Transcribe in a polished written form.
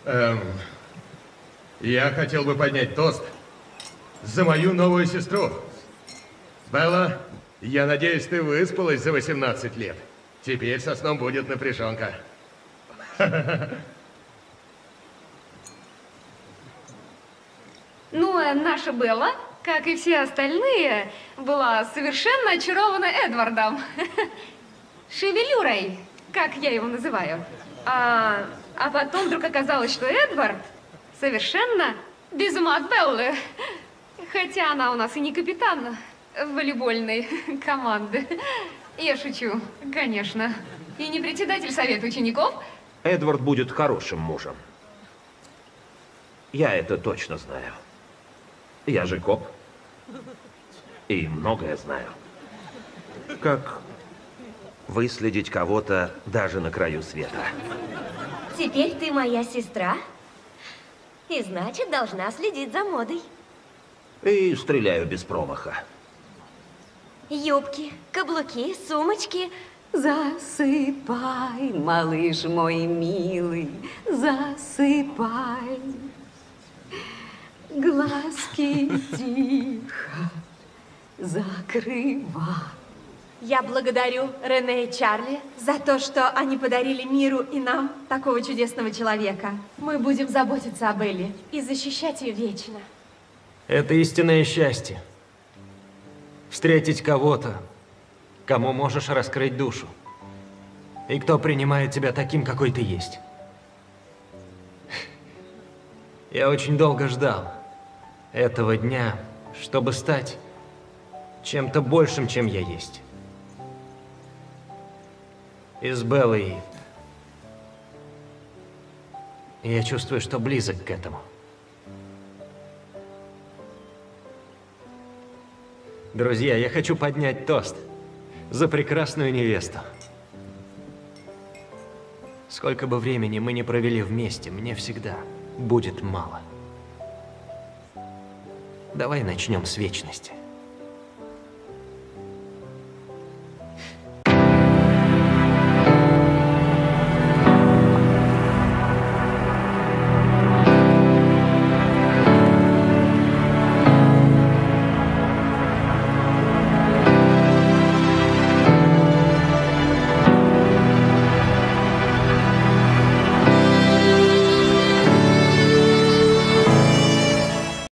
Эм, я хотел бы поднять тост за мою новую сестру. Белла, я надеюсь, ты выспалась за 18 лет. Теперь со сном будет напряженка. Ну, а наша Белла, как и все остальные, была совершенно очарована Эдвардом. Шевелюрой, как я его называю. А потом вдруг оказалось, что Эдвард совершенно без ума от Беллы. Хотя она у нас и не капитан волейбольной команды. Я шучу, конечно. И не председатель совета учеников. Эдвард будет хорошим мужем. Я это точно знаю. Я же коп. И многое знаю. Как выследить кого-то даже на краю света. Теперь ты моя сестра. И значит, должна следить за модой. И стреляю без промаха. Юбки, каблуки, сумочки. Засыпай, малыш мой милый, засыпай. Глазки тихо закрывай. Я благодарю Рене и Чарли за то, что они подарили миру и нам такого чудесного человека. Мы будем заботиться об Элли и защищать ее вечно. Это истинное счастье. Встретить кого-то, кому можешь раскрыть душу. И кто принимает тебя таким, какой ты есть. Я очень долго ждал этого дня, чтобы стать чем-то большим, чем я есть. И с Беллой я чувствую, что близок к этому. Друзья, я хочу поднять тост за прекрасную невесту. Сколько бы времени мы ни провели вместе, мне всегда будет мало. Давай начнем с вечности.